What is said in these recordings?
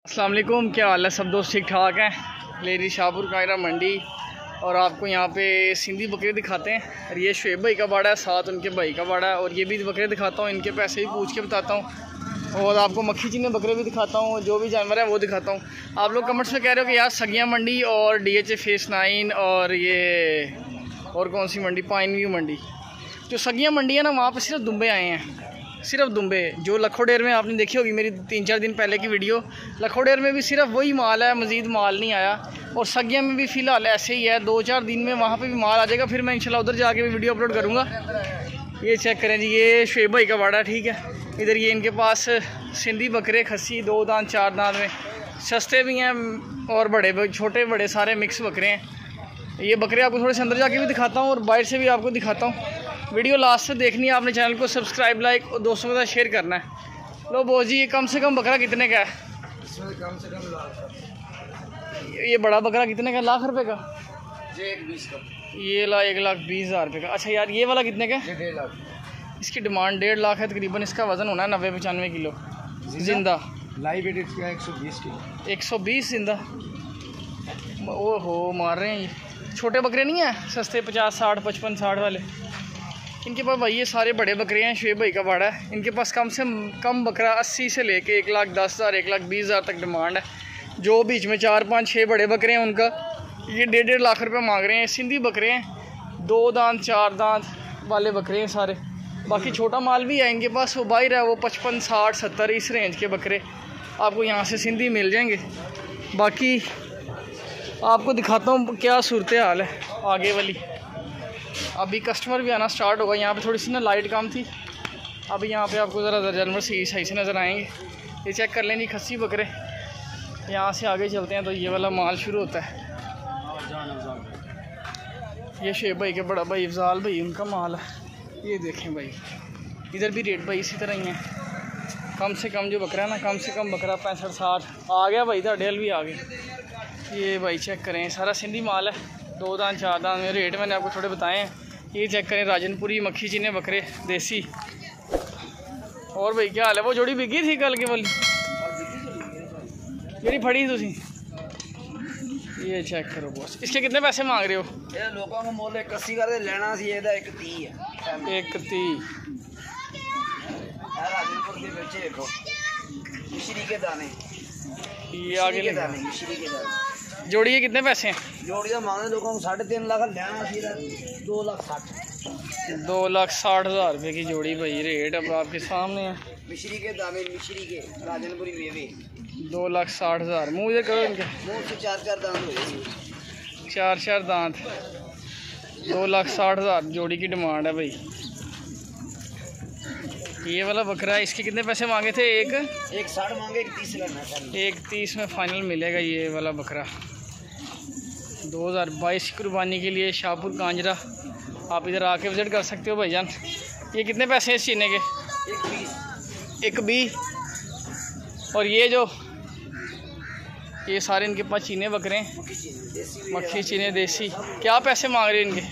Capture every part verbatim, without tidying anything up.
अस्सलाम वालेकुम, क्या हाल है सब दोस्त? ठीक ठाक हैं। लेडी शाहपुर कायरा मंडी और आपको यहाँ पे सिंधी बकरे दिखाते हैं। और ये शुएब भाई का बाड़ा है, साथ उनके भाई का बाड़ा है। और ये भी बकरे दिखाता हूँ, इनके पैसे भी पूछ के बताता हूँ और आपको मक्खी चीने बकरे भी दिखाता हूँ, जो भी जानवर है वो दिखाता हूँ। आप लोग कमेंट्स में कह रहे हो कि यार सगिया मंडी और D H A phase nine और ये और कौन सी मंडी, पाइन व्यू मंडी। जो सगिया मंडी है ना, वहाँ पर सिर्फ दुम्बे आए हैं, सिर्फ दुम्बे। जो लखोडेर में आपने देखी होगी मेरी तीन चार दिन पहले की वीडियो, लखोडेर में भी सिर्फ वही माल है, मज़ीद माल नहीं आया। और सगिया में भी फ़िलहाल ऐसे ही है, दो चार दिन में वहाँ पे भी माल आ जाएगा। फिर मैं इंशाल्लाह उधर जाके भी वीडियो अपलोड करूँगा। ये चेक करें जी, ये शुएब भाई का बाड़ा, ठीक है। इधर ये इनके पास सिंधी बकरे खस्सी दो दांत चार दांत में, सस्ते भी हैं और बड़े छोटे बड़े सारे मिक्स बकरे हैं। ये बकरे आपको थोड़े से अंदर जाके भी दिखाता हूँ और बाहर से भी आपको दिखाता हूँ। वीडियो लास्ट से देखनी है आपने, चैनल को सब्सक्राइब लाइक और दोस्तों के साथ शेयर करना है। लो बोझ जी, ये कम से कम बकरा कितने का है? इसमें कम से कम लाख। ये बड़ा बकरा कितने का? लाख रुपए का? ये एक बीस का। ये ला एक लाख बीस हज़ार रुपये का। अच्छा यार, ये वाला कितने का? ये डेढ़ लाख। इसकी डिमांड डेढ़ लाख है तकरीबन। इसका वज़न होना है नब्बे पचानवे किलो जिंदा। लाइव वेट इसका एक सौ बीस किलो। एक सौ बीस जिंदा। ओहो, मार रहे हैं ये। छोटे बकरे नहीं हैं सस्ते, पचास साठ पचपन साठ वाले? इनके पास भाई ये सारे बड़े बकरे हैं। शुएब भाई का बाड़ा है। इनके पास कम से कम बकरा अस्सी से लेके एक लाख दस हज़ार एक लाख बीस हज़ार तक डिमांड है। जो बीच में चार पाँच छः बड़े बकरे हैं उनका ये डेढ़ डेढ़ लाख रुपए मांग रहे हैं। सिंधी बकरे हैं, दो दांत चार दांत वाले बकरे हैं सारे। बाकी छोटा माल भी है इनके पास, वो बाहर है, वो पचपन साठ सत्तर इस रेंज के बकरे आपको यहाँ से सिंधी मिल जाएंगे। बाकी आपको दिखाता हूँ क्या सूरत हाल है आगे वाली। अभी कस्टमर भी आना स्टार्ट होगा। यहाँ पे थोड़ी सी ना लाइट कम थी, अभी यहाँ पे आपको ज़रा जानवर सही सही से नज़र आएंगे। ये चेक कर लें जी, खस्सी बकरे। यहाँ से आगे चलते हैं तो ये वाला माल शुरू होता है। ये शुएब भाई के बड़ा भाई अफजाल भाई उनका माल है। ये देखें भाई, इधर भी रेट भाई इसी तरह ही है। कम से कम जो बकरा है ना, कम से कम बकरा पैंसठ साठ आ गया भाई, था डेल भी आ गए। ये भाई चेक करें, सारा सिंधी माल है, दो दांत चार दांत में। रेट मैंने आपको थोड़े बताए हैं। ये चेक करें, राजनपुरी मक्खी चीने बकरे देसी। और भाई क्या हाल है? वो जोड़ी बिकी थी कल की वाली, मेरी फड़ी तुसी। ये चेक करो बॉस, इसके कितने पैसे मांग रहे हो? ये लोगों को मोल एक अस्सी का लेना सी, ਇਹਦਾ एक तीस है। एक तीस। राजनपुर के बच्चे देखो, मिश्री के दाने। ये आगे के दाने, मिश्री के दाने। जोड़ी के कितने पैसे हैं? जोड़ी का मांगे लोगों को साढ़े तीन लाख लेना सी, दो लाख साठ। दो लाख साठ हज़ार रुपये की जोड़ी भाई। रेट अब आपके सामने है। मिश्री के दाने, मिश्री के राजनपुरी मेवे, दो लाख साठ हज़ार। मुँह इधर करो इनके, मुँह से चार चार दांत हुए, चार चार दांत। दो लाख साठ हज़ार जोड़ी की डिमांड है भाई। ये वाला बकरा, इसके कितने पैसे मांगे थे? एक एक साठ मांगे, एक तीस लेना है। एक तीस में फाइनल मिलेगा ये वाला बकरा। दो हज़ार बाईस कुर्बानी के लिए शाहपुर कांजरा आप इधर आके विज़िट कर सकते हो भाईजान। ये कितने पैसे हैं इस चीने के? एक बीस। एक बी। और ये जो ये सारे इनके पास चीने बकरे हैं, मक्खी चीने देसी। क्या पैसे मांग रहे हैं इनके?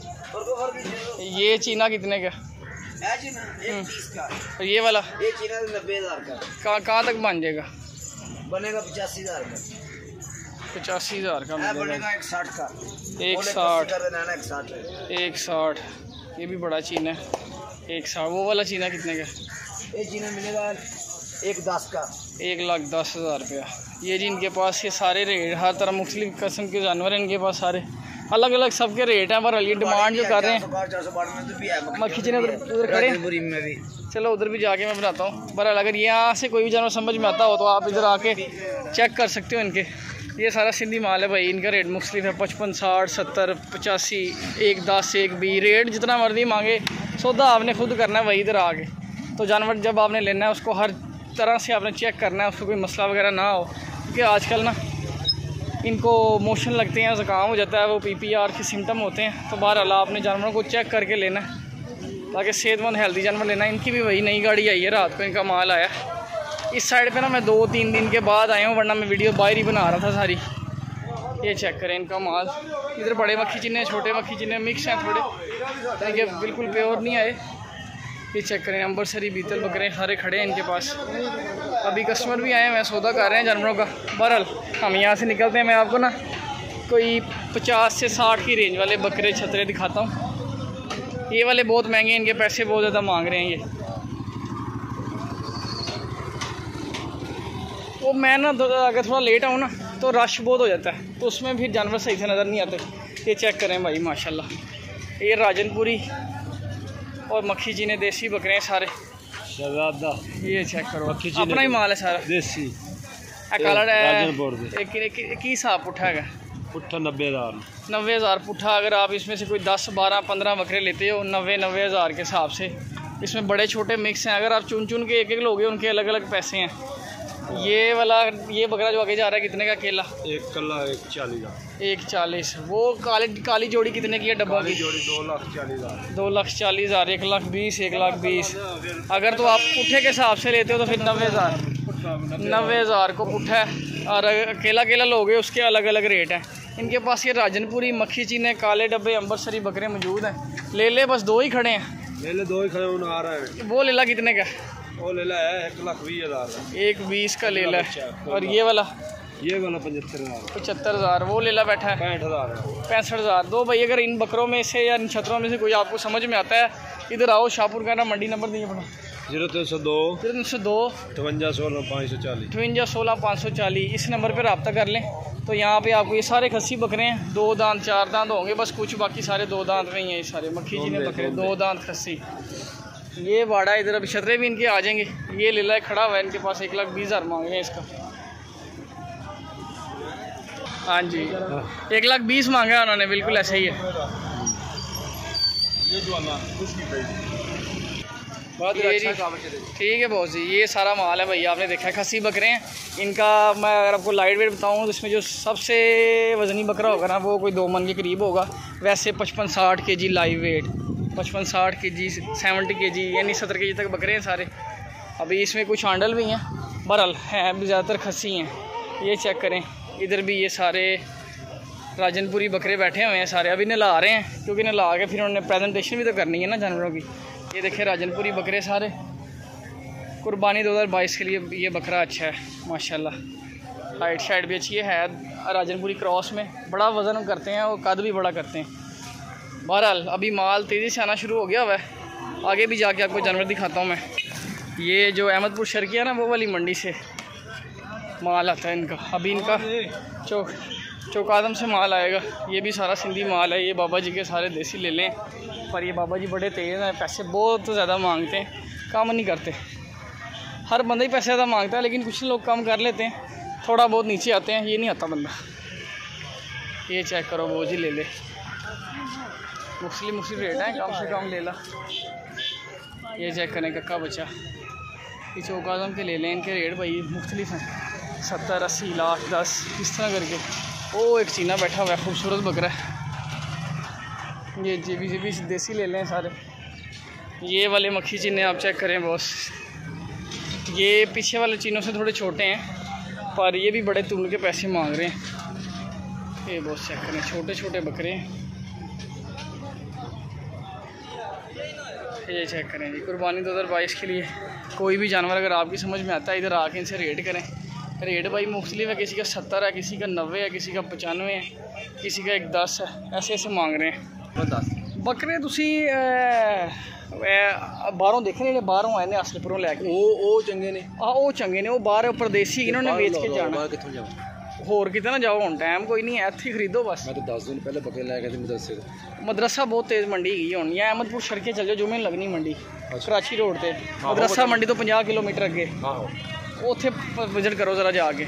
ये चीना कितने का? एक तीस का। और ये वाला? ये चीना नब्बे हज़ार का। कहाँ कहाँ तक बन जाएगा? बनेगा पचासी हज़ार का। पचासी हज़ार का मिलेगा। बनेगा एक साठ का। एक साठ। एक साठ। एक साठ। ये भी बड़ा चीना है, एक साठ। वो वाला चीना कितने का? ये चीना मिलेगा एक दस का। एक लाख दस हज़ार रुपया। ये जी इनके पास ये सारे रेट, हर तरह मुख्तलिफ किस्म के जानवर हैं इनके पास, सारे अलग अलग सबके रेट हैं। पर ये डिमांड जो कर रहे हैं मक्खी चीने उधर खड़े हैं। चलो उधर भी जाके मैं बनाता हूँ। पर अगर यहाँ से कोई भी जानवर समझ में आता हो तो आप इधर आके चेक कर सकते हो इनके। ये सारा सिंधी माल है भाई। इनका रेट मुख्तलिफ है, पचपन साठ सत्तर पचासी एक दस एक बी। रेट जितना मर्जी मांगे, सौदा आपने खुद करना है वही इधर आके। तो जानवर जब आपने लेना है उसको हर तरह से आपने चेक करना है, उसको कोई मसला वगैरह ना हो। क्योंकि आजकल ना इनको मोशन लगते हैं, ज़ुकाम हो जाता है, वो पी पी आर के सिम्टम होते हैं। तो बहरहाल आपने जानवरों को चेक करके लेना है ताकि सेहतमंद हेल्दी जानवर लेना है। इनकी भी वही नई गाड़ी आई है, रात को इनका माल आया। इस साइड पे ना मैं दो तीन दिन के बाद आया हूँ, वरना मैं वीडियो बाहर ही बना रहा था सारी। ये चेक करें इनका माल। इधर बड़े मक्खी चीने, छोटे मक्खी चीने मिक्स हैं थोड़े, ठीक है, बिल्कुल प्योर नहीं आए। ये चेक करें, अंबरसरी बीतल बकरे सारे खड़े हैं इनके पास। अभी कस्टमर भी आए हैं, सौदा कर रहे हैं जानवरों का। बहरहाल हम यहाँ से निकलते हैं। मैं आपको ना कोई पचास से साठ की रेंज वाले बकरे छतरे दिखाता हूँ। ये वाले बहुत महंगे हैं, इनके पैसे बहुत ज़्यादा मांग रहे हैं ये। वो मैं ना अगर थोड़ा लेट आऊँ ना तो रश बहुत हो जाता है, तो उसमें फिर जानवर सही से नज़र नहीं आते। ये चेक करें भाई माशाल्लाह, ये राजनपुरी और मक्खी चीने देसी बकरे हैं सारे। शहजादा ये चेक करो, अपना ही माल है सारा देसी। कलर है की हिसाब पुट्ठा है? पुट्ठा नब्बे हज़ार नब्बे हज़ार पुट्ठा। अगर आप इसमें से कोई दस बारह पंद्रह बकरे लेते हो नब्बे नब्बे हज़ार के हिसाब से। इसमें बड़े छोटे मिक्स हैं। अगर आप चुन चुन के एक एक लोगे उनके अलग अलग पैसे हैं। ये वाला ये बकरा जो आगे जा रहा है कितने का केला? एक कल्ला एक चालीस का। एक चालीस। वो काली काली जोड़ी कितने की है डब्बा की? जोड़ी दो लाख चालीस हज़ार। दो लाख चालीस हज़ार, एक लाख बीस, एक लाख बीस। अगर तो आप पुट्ठे के हिसाब से लेते हो तो फिर नब्बे हज़ार नब्बे हज़ार को पुट्ठा है। और अकेला अकेला लोगे उसके अलग अलग रेट हैं। इनके पास ये राजनपुरी, मक्खी चीने, काले डब्बे, अम्बरसरी बकरे मौजूद हैं। ले ले बस दो ही खड़े हैं। ले ले दो ही खड़े आ रहे हैं। वो लेला कितने का? वो लेला है एक लाख बीस हज़ार। एक बीस का लेला है। और ये वाला? ये वाला पचहत्तर हज़ार। पचहत्तर हज़ार। वो लेला बैठा है पैंठ हज़ार पैंसठ हज़ार। दो भाई अगर इन बकरों में से या इन छतरों में से कोई आपको समझ में आता है, इधर आओ। शाहपुर का ना मंडी नंबर दिए अपना जीरो तीन सौ दो जीरो तीन सौ दो अठवंजा सोलह पाँच सौ चालीस अठवंजा सोलह पाँच सौ चालीस। इस नंबर पर रब्ता कर लें। तो यहाँ पे आपको ये सारे खस्सी बकरे हैं। दो दांत चार दांत होंगे बस कुछ, बाकी सारे दो दांत में ही हैं। ये सारे मक्खी चीने बकरे दो दांत खस्सी। ये बाड़ा इधर अभी छतरे भी इनके आ जाएंगे। ये ले ला खड़ा हुआ है, इनके पास एक लाख बीस हज़ार मांगे हैं इसका। हाँ जी, एक लाख बीस मांगा है उन्होंने, बिल्कुल ऐसे ही है। ठीक है बॉस जी, ये सारा माल है भैया, आपने देखा है। खस्सी बकरे हैं इनका। मैं अगर आपको लाइट वेट बताऊँ तो इसमें जो सबसे वजनी बकरा होगा ना वो कोई दो मन के करीब होगा। वैसे पचपन साठ के जी लाइव वेट, पचपन साठ के जी, सेवेंटी के जी, यानी सत्तर के जी तक बकरे हैं सारे। अभी इसमें कुछ आंडल भी हैं, बहरहाल हैं ज़्यादातर खस्सी हैं। ये चेक करें, इधर भी ये सारे राजनपुरी बकरे बैठे हुए हैं सारे। अभी नहला रहे हैं क्योंकि नहला के फिर उन्होंने प्रेजेंटेशन भी तो करनी है ना जानवरों की। ये देखें राजनपुरी बकरे सारे। कुर्बानी दो हज़ार बाईस के लिए ये बकरा अच्छा है माशाल्लाह। हाइट शाइट भी अच्छी है राजनपुरी क्रॉस में। बड़ा वज़न करते हैं और कद भी बड़ा करते हैं। बहरहाल अभी माल तेज़ी से आना शुरू हो गया हुआ है। आगे भी जाके आपको जानवर दिखाता हूँ मैं। ये जो अहमदपुर शर्किया ना वो वाली मंडी से माल आता है इनका। अभी इनका चौक चौकादम से माल आएगा। ये भी सारा सिंधी माल है। ये बाबा जी के सारे देसी ले लें, पर ये बाबा जी बड़े तेज़ हैं, पैसे बहुत ज़्यादा मांगते हैं, कम नहीं करते। हर बंदा ही पैसे ज़्यादा मांगता है, लेकिन कुछ लोग कम कर लेते हैं, थोड़ा बहुत नीचे आते हैं। ये नहीं आता बंदा। ये चेक करो वो जी ले ले, मुख्तलिफ मुख्तलिफ रेट हैं, कम से कम ले ला। ये चेक करें कक्का बच्चा, ये चौकादम के ले लें। इनके रेट भाई मुख्तलिफ हैं, सत्तर अस्सी लाख दस इस तरह करके। ओ एक चीना बैठा हुआ है, खूबसूरत बकरा है। ये जी भी जी भी देसी ले लें सारे। ये वाले मक्खी चीने आप चेक करें बॉस, ये पीछे वाले चीनों से थोड़े छोटे हैं, पर ये भी बड़े तुल के पैसे मांग रहे हैं। ये बॉस चेक करें, छोटे छोटे बकरे हैं। ये चेक करें जी, कुर्बानी दो हज़ार बाईस के लिए कोई भी जानवर अगर आपकी समझ में आता है, इधर आके इनसे रेट करें। रेट भाई मुख्तलिफ है, किसी का सत्तर है, किसी का नब्बे है, किसी का पचानवे है, किसी का एक दस है, ऐसे ऐसे मांग रहे हैं। बकरे तुसी बाहरों देखे ने, बाहरों आए ने असलपुरों लैके। वो चंगे ने, हाँ वो चंगे ने, वो बाहर परदेसी इन्होंने बेच के जाना। होर कितने ना जाओ, हम टाइम कोई नहीं है, इत्थे खरीदो बस। मैं तो दस दिन पहले बकरे लैके मदरसे तो मदरसा बहुत तेज़ मंडी गई होनी है। अहमदपुर सड़कें चल जाओ, जुमे लगनी मंडी कराची रोड पर। मदरसा मंडी तो पचास किलोमीटर अगे, उत्थे विजिट करो ज़रा जाके।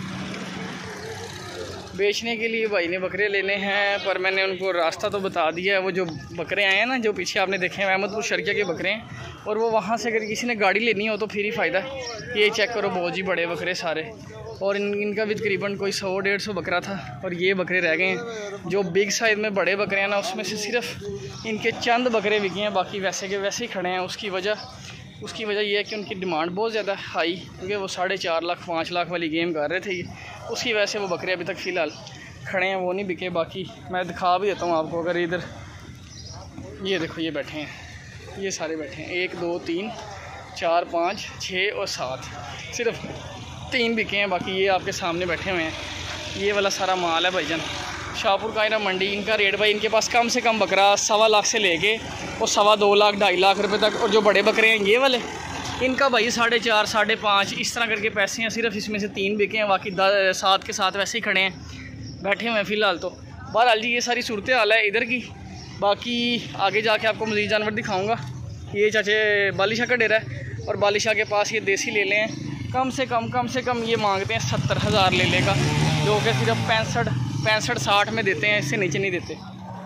बेचने के लिए भाई ने बकरे लेने हैं, पर मैंने उनको रास्ता तो बता दिया है। वो जो बकरे आए हैं ना, जो पीछे आपने देखे हैं, अहमदपुर शर्किया के बकरे हैं। और वो वहाँ से अगर किसी ने गाड़ी लेनी हो तो फिर ही फ़ायदा है। ये चेक करो बहुत जी बड़े बकरे सारे। और इन इनका भी तकरीबन कोई सौ डेढ़ सौ बकरा था, और ये बकरे रह गए हैं। जो बिग साइज़ में बड़े बकरे हैं ना, उसमें से सिर्फ इनके चंद बकरे बिके हैं, बाकी वैसे के वैसे ही खड़े हैं। उसकी वजह उसकी वजह यह है कि उनकी डिमांड बहुत ज़्यादा हाई, क्योंकि वो साढ़े चार लाख पाँच लाख वाली गेम कर रहे थे ये। उसकी वजह से वो बकरे अभी तक फ़िलहाल खड़े हैं, वो नहीं बिके। बाकी मैं दिखा भी देता हूँ आपको। अगर इधर ये देखो, ये बैठे हैं, ये सारे बैठे हैं, एक दो तीन चार पाँच छः और सात, सिर्फ तीन बिके हैं, बाकी ये आपके सामने बैठे हुए हैं। ये वाला सारा माल है भाईजान शाहपुर कायरा मंडी। इनका रेट भाई, इनके पास कम से कम बकरा सवा लाख से लेके और सवा दो लाख ढाई लाख रुपए तक, और जो बड़े बकरे हैं ये वाले इनका भाई साढ़े चार साढ़े पाँच इस तरह करके पैसे हैं। सिर्फ इसमें से तीन बिके हैं, बाकी सात के साथ वैसे ही खड़े हैं, बैठे हुए हैं फ़िलहाल। तो बहरहाल जी ये सारी सूरत हाल है इधर की। बाकी आगे जाके आपको मज़ीद जानवर दिखाऊँगा। ये चाचे बालिशाह का डेरा है और बालिशाह के पास ये देसी ले लें कम से कम कम से कम ये मांगते हैं सत्तर हज़ार ले लेगा, जो कि सिर्फ पैंसठ पैंसठ साठ में देते हैं, इससे नीचे नहीं देते।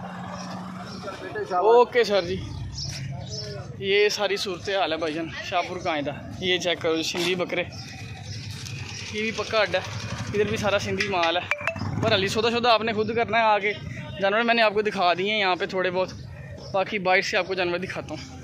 ओके सर जी, ये सारी सूरत हाल है भाईजान शाहपुर कायदा। ये चेक करो सिंधी बकरे, ये भी पक्का अड्डा है, इधर भी सारा सिंधी माल है। पर अली सौदा सौदा आपने खुद करना है आके। जानवर मैंने आपको दिखा दिए हैं यहाँ पे थोड़े बहुत, बाकी बाइट से आपको जानवर दिखाता हूँ।